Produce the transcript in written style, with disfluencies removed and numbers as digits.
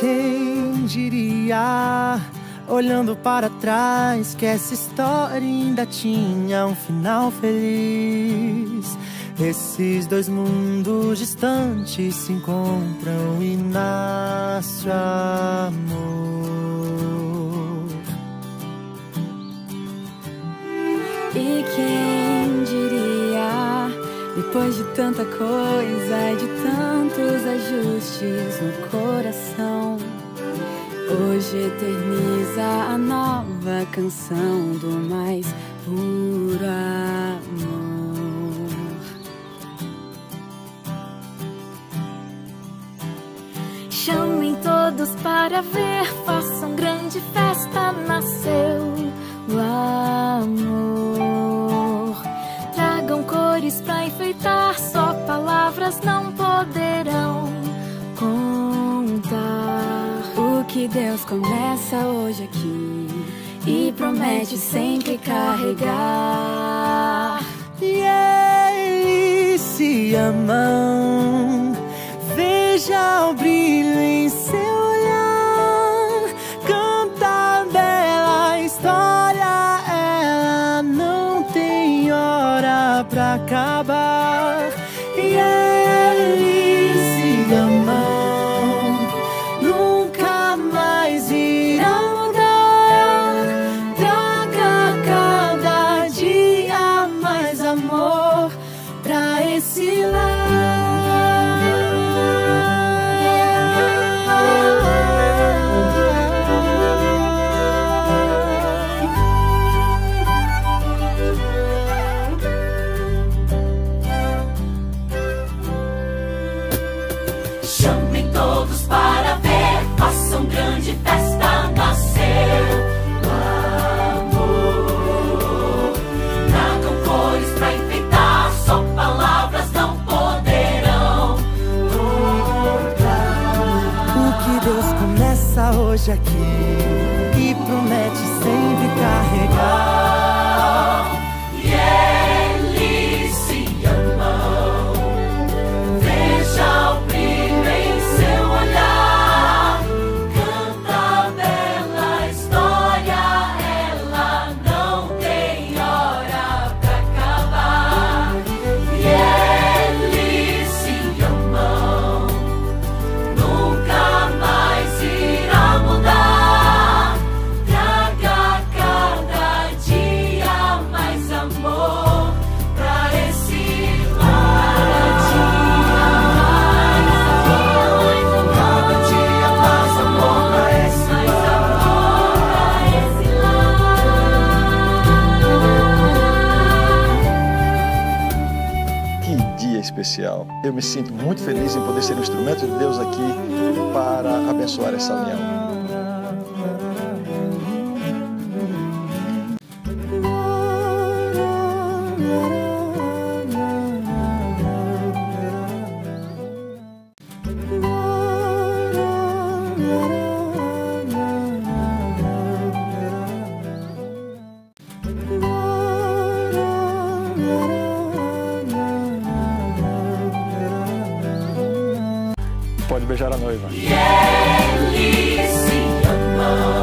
quem diria, olhando para trás, que essa história ainda tinha um final feliz. Esses dois mundos distantes se encontram e nasce o amor. E quem diria, depois de tanta coisa e de tantos ajustes no coração, hoje eterniza a nova canção do mais puro amor. Chamem todos para ver, façam grande festa, nasceu o amor. Tragam cores pra enfeitar, só palavras não poderão contar o que Deus começa hoje aqui e promete sempre carregar. E eles se amam, veja o brilho em seu olhar, canta a bela história, ela não tem hora pra acabar. E eles se amam, nunca mais irão mudar. Traga cada dia mais amor pra esse lar. Chamem todos para ver, façam grande festa, nasceu o amor. Tragam cores pra enfeitar, só palavras não poderão contar. O que Deus começa hoje aqui e promete sempre carregar. E eles se amam, veja o brilho em seu olhar, canta a bela história, ela não tem hora pra acabar. E eles se amam, nunca mais irá mudar. Traga cada dia mais amor pra esse lar. Cada dia mais amor pra esse lar. Que dia especial! Eu me sinto muito feliz em poder ser um instrumento de Deus aqui para abençoar essa união. Pode beijar a noiva. E eles se amam.